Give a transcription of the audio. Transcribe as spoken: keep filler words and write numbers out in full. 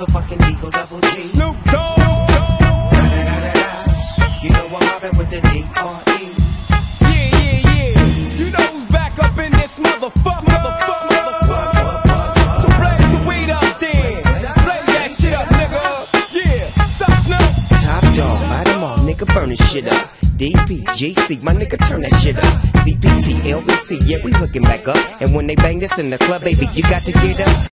motherfucking Eagle Double G. Snoop Dogg. You know I'm mobbing with the D R E. Yeah, yeah, yeah. You know who's back up in this motherfucker. Motherfucker, motherfucker. So blaze the weed up then. Blaze that shit up, nigga. Yeah, sup, Snoop? Top dog, light 'em all, nigga, burn this shit up. D P G C, my nigga, turn that shit up. C P T, L B C, yeah, we hooking back up. And when they bang this in the club, baby, you got to get up.